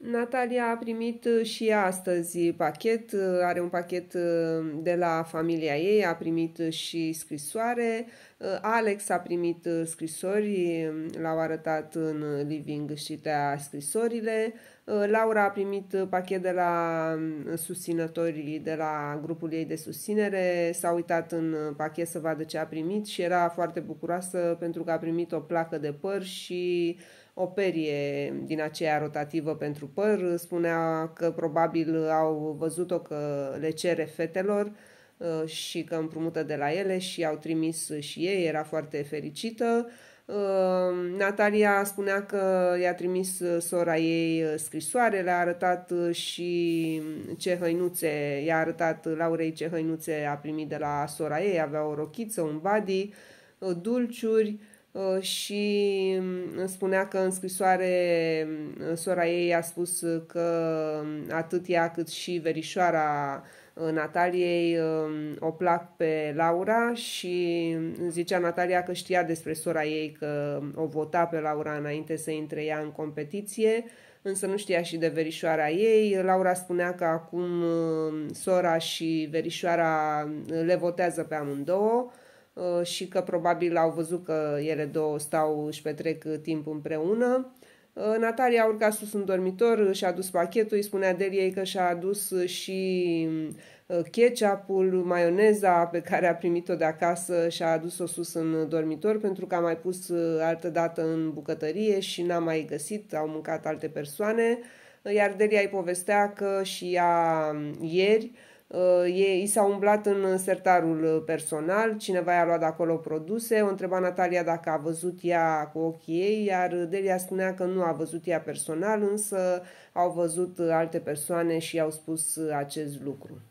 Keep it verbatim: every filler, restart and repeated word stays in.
Natalia a primit și ea astăzi pachet, are un pachet de la familia ei, a primit și scrisoare. Alex a primit scrisori, l-au arătat în living și citea scrisorile. Laura a primit pachet de la susținătorii de la grupul ei de susținere, s-a uitat în pachet să vadă ce a primit și era foarte bucuroasă pentru că a primit o placă de păr și o perie din aceea rotativă pentru păr. Spunea că probabil au văzut-o că le cere fetelor și că împrumută de la ele și au trimis și ei, era foarte fericită. Natalia spunea că i-a trimis sora ei scrisoare, le-a arătat și ce hăinuțe, i-a arătat Laurei ce hăinuțe a primit de la sora ei, avea o rochiță, un body, dulciuri, și spunea că în scrisoare sora ei a spus că atât ea cât și verișoara Nataliei o plac pe Laura și zicea Natalia că știa despre sora ei că o vota pe Laura înainte să intre ea în competiție, însă nu știa și de verișoara ei. Laura spunea că acum sora și verișoara le votează pe amândouă și că probabil au văzut că ele două stau, își petrec timp împreună. Natalia a urcat sus în dormitor, și-a adus pachetul, îi spunea Deliei că și-a adus și ketchup-ul, maioneza pe care a primit-o de acasă și-a adus-o sus în dormitor pentru că a mai pus altă dată în bucătărie și n-a mai găsit, au mâncat alte persoane. Iar Delia îi povestea că și ea ieri ei s-au umblat în sertarul personal, cineva i-a luat de acolo produse, o întreba Natalia dacă a văzut ea cu ochii ei, iar Delia spunea că nu a văzut ea personal, însă au văzut alte persoane și i-au spus acest lucru.